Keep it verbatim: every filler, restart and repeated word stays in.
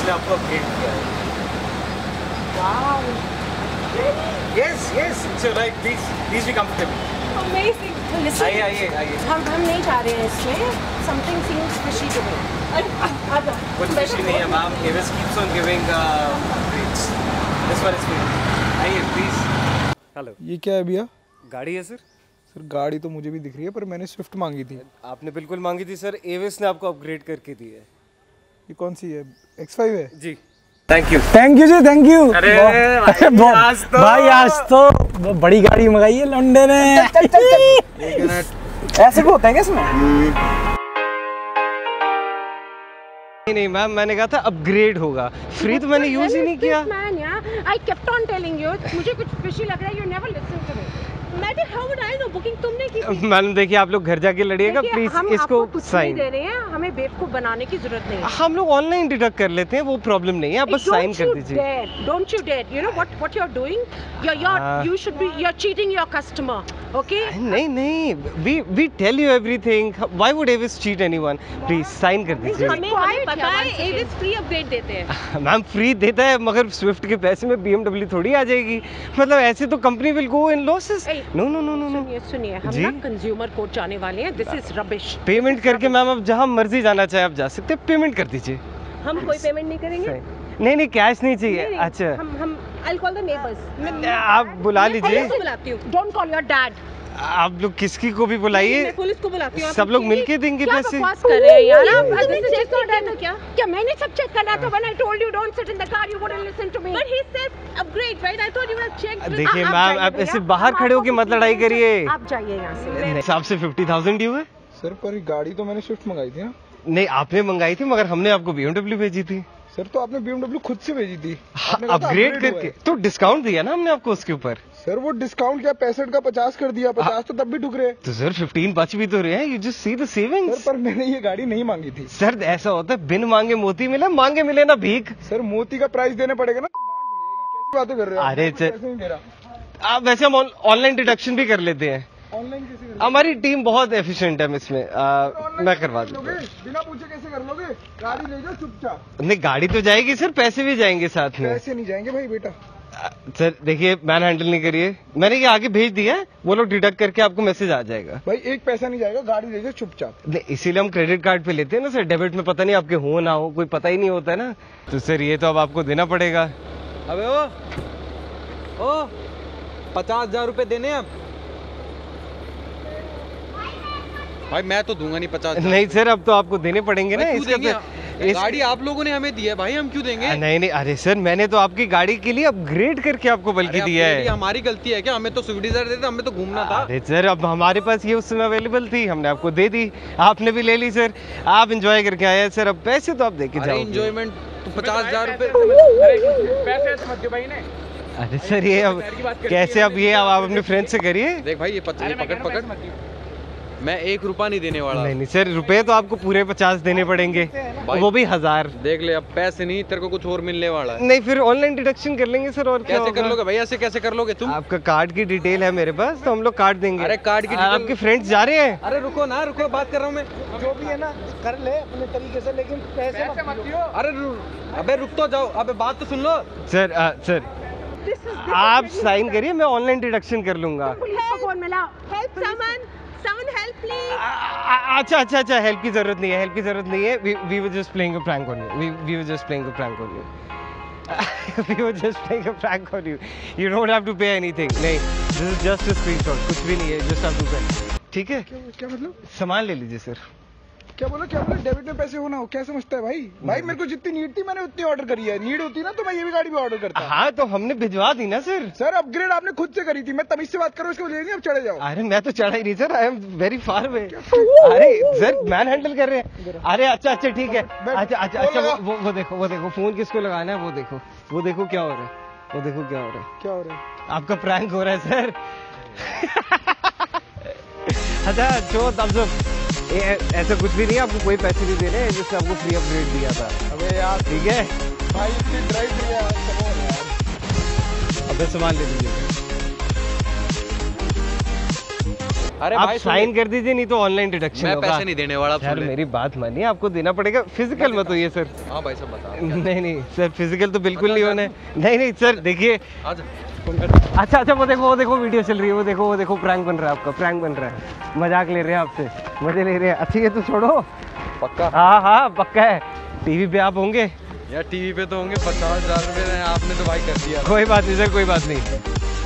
ने आपको अपग्रेड किया है। Wow. Yes, yes. So like please, please be comfortable. Amazing. Listen. आइए आइए आइए। हम हम नहीं जा रहे हैं इसमें. Something seems fishy to me. आ जाओ. कुछ fishy नहीं है ma'am. Avis keeps on giving uh, upgrades. This one is free. आइए please. हेलो, ये क्या है भैया? गाड़ी है सर। सर गाड़ी तो मुझे भी दिख रही है पर मैंने स्विफ्ट मांगी थी। आपने बिल्कुल मांगी थी सर, एविस ने आपको अपग्रेड करके दी है। ये कौन सी है? एक्स फाइव है जी। थैंक यू थैंक यू जी, थैंक यू। अरे भाई आज तो भाई आज तो बड़ी गाड़ी मंगाई है लौंडे ने। ऐसे भी होता है क्या इसमें? नहीं नहीं मैम, मैंने कहा था अपग्रेड होगा, फ्री तो मैंने यूज ही नहीं किया। I kept on telling you, मुझे कुछ fishy लग रहा है, you never listen to me. Madam, how would I know? बुकिंग तुमने की थी। मैडम देखिए, आप लोग घर जाके लड़िएगा प्लीज, इसको साइन दे रहे हैं, हमें बेवकूफ बनाने की जरूरत नहीं है। हम लोग ऑनलाइन डिडक्ट कर लेते हैं, वो प्रॉब्लम नहीं है, आप बस साइन कर दीजिए। Don't you dare, you know what what you are doing, you are you should be you are cheating your customer, okay? नहीं नहीं, we we tell you everything, why would Avis cheat anyone? Please sign कर दीजिए। हमें पता है Aves free upgrade देते हैं। Ma'am free देता है, मगर स्विफ्ट के पैसे में बीएमडब्ल्यू थोड़ी आ जाएगी, मतलब ऐसे तो company will go in losses. No no no no सुनिए सुनिए, हम ना कंज्यूमर कोर्ट जाने वाले हैं, दिस इज रबिश। पेमेंट करके मैम आप जहां मर्जी जाना चाहे आप जा सकते हैं, पेमेंट कर दीजिए। हम कोई पेमेंट नहीं करेंगे। नहीं नहीं, कैश नहीं चाहिए। नहीं, अच्छा हम हम I will call the neighbours. आप बुला लीजिए। मैं बुलाती हूँ, डोंट कॉल योर डैड। आप लोग किसकी को भी बुलाइए, मैं पुलिस को बुलाती हूँ। सब लोग मिलके देंगे पैसे। क्या बकवास कर रहे हैं यार आप? तुमने चेक कर तो क्या क्या मैंने सब चेक करना था। When I told you don't sit in the car, you wouldn't listen to me, but he said upgrade, right? I thought you would check. देखिए मैम, आप ऐसे बाहर खड़े होके मत लड़ाई करिए। आप जाइए यहाँ से। हिसाब से फिफ्टी थाउजेंड ड्यू है सर, पर गाड़ी तो मैंने स्विफ्ट मंगाई थी ना। नहीं, आपने मंगाई थी, मगर हमने आपको बीएमडब्ल्यू भेजी थी। सर तो आपने बीएमडब्ल्यू खुद से भेजी थी, अपग्रेड करके, तो डिस्काउंट दिया ना हमने आपको उसके ऊपर। सर वो डिस्काउंट क्या, पैंसठ का पचास कर दिया, पचास तो तब भी ठुक रहे। तो सर फिफ्टीन बच भी तो रहे हैं, you just see the savings. Sir पर मैंने ये गाड़ी नहीं मांगी थी। सर ऐसा होता है, बिन मांगे मोती मिले, मांगे मिले ना भीख। सर मोती का प्राइस देना पड़ेगा ना, कैसी बातें कर रहे हो? अरे सर आप वैसे हम ऑनलाइन डिडक्शन भी कर लेते हैं। ऑनलाइन कैसे कर? हमारी टीम बहुत एफिशिएंट है इसमें, मैं करवा दूंगा। बिना पूछे कैसे कर लोगे? गाड़ी ले जाओ चुपचाप। नहीं, गाड़ी तो जाएगी सर, पैसे भी जाएंगे साथ में। पैसे नहीं जाएंगे भाई बेटा। सर देखिए, मैन हैंडल नहीं करिए, मैंने ये आगे भेज दिया है, वो लोग डिडक्ट करके आपको मैसेज आ जाएगा। भाई एक पैसा नहीं जाएगा, गाड़ी ले जाओ चुपचाप। नहीं, इसीलिए हम क्रेडिट कार्ड पे लेते हैं ना सर, डेबिट में पता नहीं आपके हो ना हो, कोई पता ही नहीं होता है ना। तो सर ये तो अब आपको देना पड़ेगा। अबे ओ ओ पचास हजार रूपए देने अब। भाई मैं तो दूंगा नहीं पचास। नहीं सर, अब तो आपको देने पड़ेंगे ना। इसका तो इस... गाड़ी आप लोगों ने हमें दी है भाई, हम क्यों देंगे? नहीं नहीं, अरे सर मैंने तो आपकी गाड़ी के लिए अपग्रेड करके आपको बल्कि दिया है। हमारी गलती है क्या? हमें तो स्विफ्ट डिजायर देते, हमें तो घूमना था। अरे सर अब हमारे पास ये उस समय अवेलेबल थी, हमने आपको दे दी, आपने भी ले ली सर, आप एंजॉय करके आए सर, अब पैसे तो आप दे के जाओ। एंजॉयमेंट तो पचास हजार रूपए। अरे सर ये अब कैसे, अब ये अब आप अपने फ्रेंड से करिए। देख भाई ये पकड़ पकड़, मैं एक रुपया नहीं देने वाला। नहीं नहीं सर, रुपए तो आपको पूरे पचास देने पड़ेंगे, वो भी हजार। देख ले, अब पैसे नहीं, तेरे को कुछ और मिलने वाला है। नहीं, फिर ऑनलाइन डिडक्शन कर लेंगे सर। और कैसे कर लोगे भाई? ऐसे कैसे कर लोगे तुम? आपका कार्ड की डिटेल है मेरे पास, तो हम लोग कार्ड देंगे। अरे कार्ड की डिटेल? आपके फ्रेंड्स जा रहे हैं। अरे रुको ना, रुको, बात कर रहा हूँ मैं। जो भी है ना कर ले अपने तरीके से, लेकिन पैसे मत दियो। अरे अबे रुक तो जाओ, अबे बात तो सुन लो। सर आ, सर आप साइन करिए, मैं ऑनलाइन डिडक्शन कर लूंगा। अच्छा अच्छा अच्छा, हेल्प की जरूरत नहीं है, हेल्प की जरूरत नहीं है। We were just playing a prank on you, we were just playing a prank on you, we were just playing a prank on you, you don't have to pay anything. नहीं, this is just a screenshot, कुछ भी नहीं है, just have to पे। ठीक है? क्या मतलब? सामान ले लीजिए सर। क्या बोला क्या बोला? डेबिट में पैसे होना हो, क्या समझता है भाई? भाई मेरे को जितनी नीड थी मैंने उतनी ऑर्डर करी है, नीड होती ना तो मैं ये भी गाड़ी भी ऑर्डर करता। हाँ तो हमने भिजवा दी ना सर। सर अपग्रेड आपने खुद से करी थी, मैं तमीज से बात करूँ, इसको ले नहीं अब चढ़े जाओ। अरे मैं तो चढ़ा ही नहीं sir, I am very far way. अरे सर मैन हैंडल कर रहे हैं। अरे अच्छा अच्छा ठीक है, अच्छा अच्छा अच्छा, वो वो देखो वो देखो फोन किसको लगाना है, वो देखो वो देखो क्या हो रहा है, वो देखो क्या हो रहा है। क्या हो रहा है? आपका प्रैंक हो रहा है सर। अच्छा जो तब जो ऐसा कुछ भी नहीं है, आपको कोई पैसे नहीं दे रहे हैं, जिससे आपको फ्री अपग्रेड दिया था। अबे यार ठीक है भाई, इतनी ड्राइव नहीं है यार। अबे सामान ले लीजिए। अरे आप भाई साइन कर दीजिए, नहीं तो ऑनलाइन डिडक्शन मैं होगा। पैसे नहीं देने वाला। यार मेरी बात मानिए, आपको देना पड़ेगा। फिजिकल मत होइए सर। हाँ भाई सब बता। नहीं नहीं सर, फिजिकल तो बिल्कुल नहीं होना है। नहीं नहीं सर देखिए, आज अच्छा अच्छा वो देखो वो देखो वीडियो चल रही है, वो देखो वो देखो प्रैंक बन रहा है आपका, प्रैंक बन रहा है, मजाक ले रहे हैं आपसे, मजे ले रहे हैं। अच्छा ये तो छोड़ो, पक्का? हाँ हाँ पक्का है। टीवी पे आप होंगे यार टीवी पे तो होंगे। पचास हजार रुपए आपने तो भाई कर दिया। कोई बात नहीं सर, कोई बात नहीं।